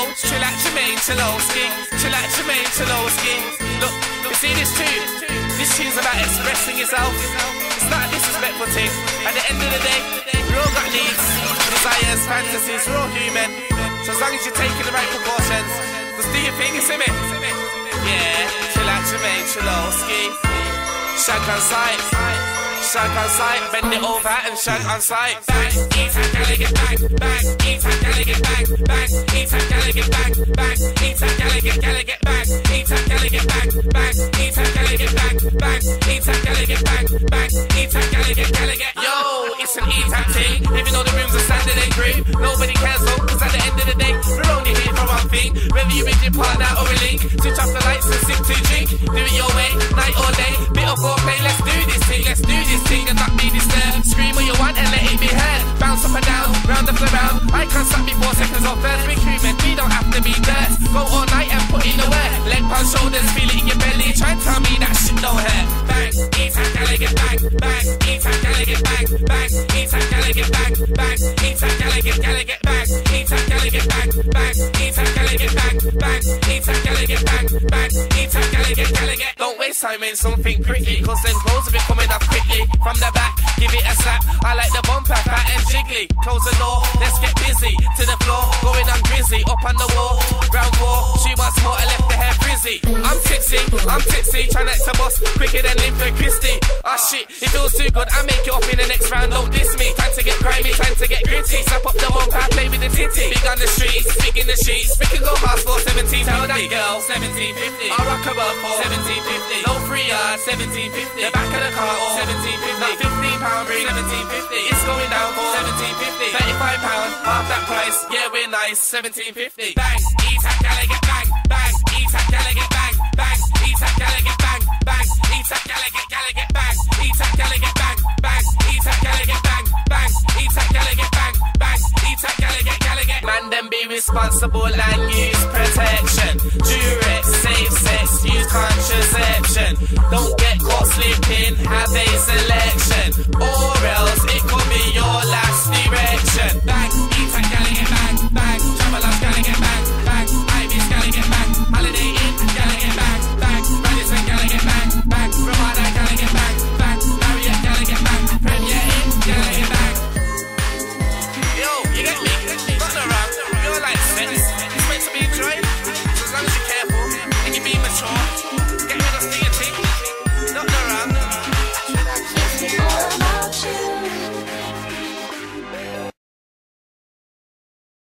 chill out Jermaine Cholowski, chill out Jermaine Cholowski. Look, you see this tune? This tune's about expressing yourself. It's not a disrespectful thing. At the end of the day, we all got needs, desires, fantasies, we're all human. So as long as you're taking the right precautions, just do your thing, you see me? Yeah, chill out Jermaine Cholowski. Shag on sight, shag on sight, bend it over and shag on sight. Bang, eat that gala get bang, bang, eat that gala get bang, bang, eat that gala get bang, bang, eat that gala get bang, eat that gala get bang, bang, eat that gala get bang, bang, eat that gala get bang, bang, eat that gala get. Yo, it's an E-Tap thing, even though the rooms are standing and groove, nobody cares though, cause at the end of the day, we're only here for one thing, whether you with your partner or a link, switch off the lights and sip to drink, do it your way, night or day, bit of foreplay, let's do this thing and not be disturbed, scream what you want and let it be heard, bounce up and down, round and around, I can't stop me 4 seconds or first, we crewmen, we don't have to be dirt, go all night and put in the work, leg on shoulders, feel it in your belly, try and tell me that shit don't hurt, bang, eat that gala get bang, bang, eat that gala get bang, bang, eat that gala get bang, bang, eat that gala get bang, eat that gala get bang, bang, eat that gala get bang, bang, eat that gala get bang, bang, eat that gala get. Don't waste time in something pretty, cause them clothes will be coming up quickly, from the back, give it a slap, I like the bumper, fat and jiggly, close the door, let's get busy, to the floor, going on grizzy, up on the wall, round 4, she wants more, I left the hair frizzy, I'm tipsy, trying not to bust, quicker than Linford Christie, oh shit, it feels too good, I make it up in the next round, don't diss me, time to get grimy, time to get gritty, slap up the bumper, play with the titty, big on the streets, big in the sheets, we can go past for 17, tell that girl, 1750, I'll rock a world for 1750, no free yard, 1750, the back of the car, or 1750, not £15 ring, 1750, it's going down for 1750, £35, half that price, yeah we're nice, 1750, bang, eat that gala get bang, bang, eat that gala get bang, bang, eat that gala get bang, bang, eat that gala get bang, eat that gala get bang, bang, eat that gala get bang, bang, eat that gala get bang, bang, eat that gala get. Man, then be responsible and use protection. Durex, safe sex, use contraception. Don't get caught slipping, have a selection, or else it could be your last direction. Bang, eat that gala